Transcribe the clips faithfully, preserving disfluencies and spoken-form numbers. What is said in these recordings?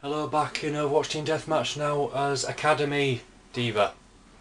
Hello, back in Overwatch Team Deathmatch now as Academy D.Va.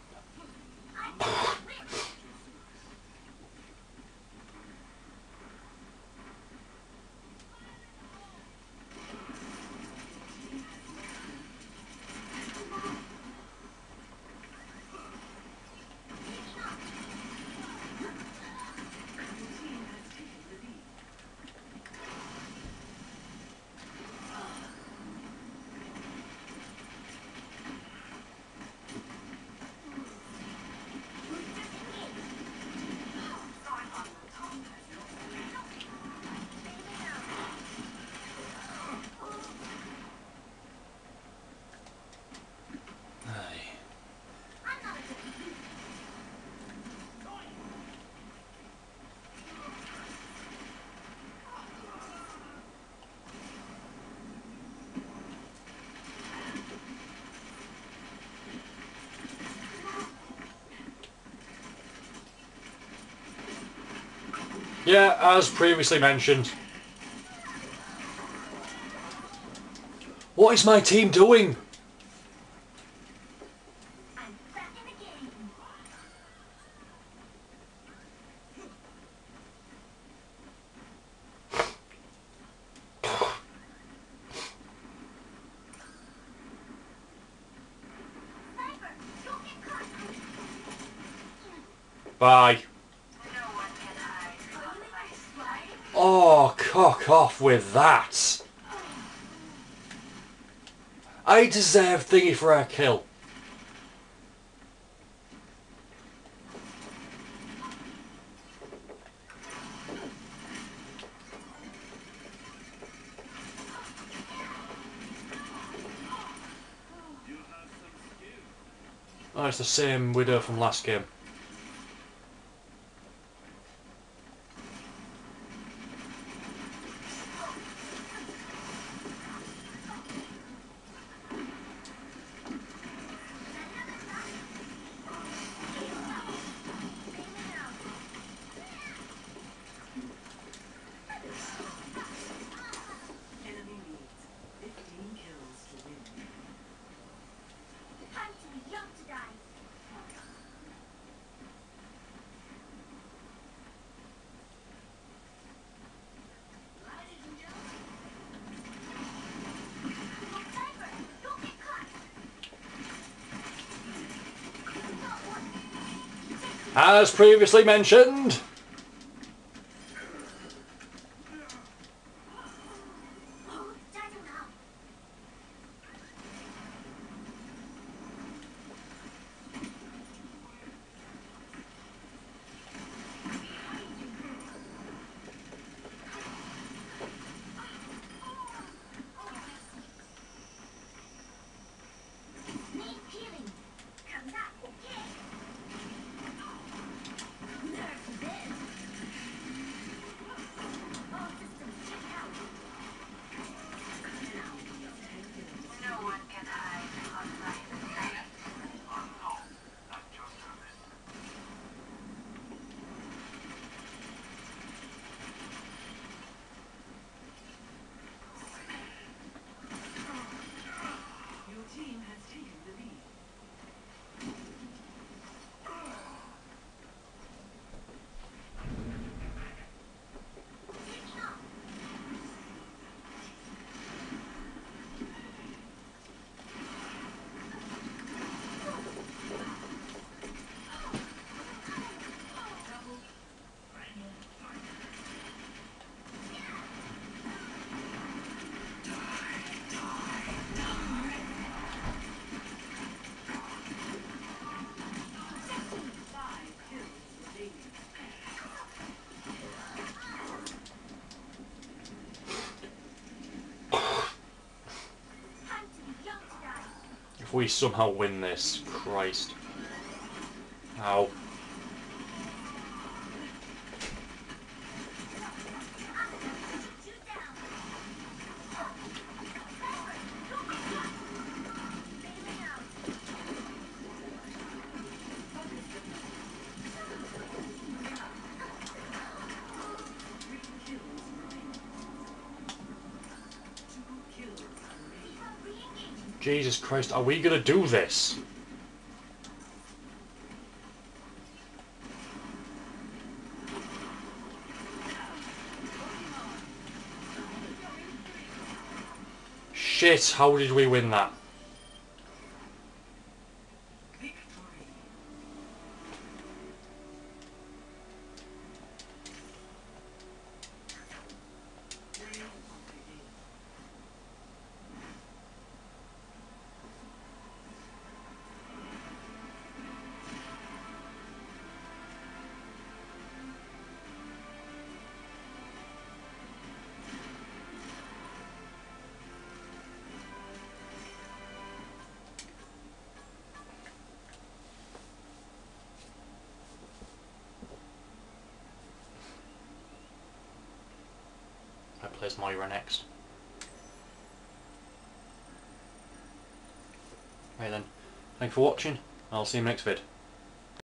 Yeah, as previously mentioned. What is my team doing? Bye. Oh, cock off with that. I deserve thingy for a kill. Oh, it's the same Widow from last game. As previously mentioned. If we somehow win this, Christ. Ow. Jesus Christ, are we gonna do this? Shit, how did we win that? I place Moira next. Right then, thanks for watching, I'll see you in the next vid.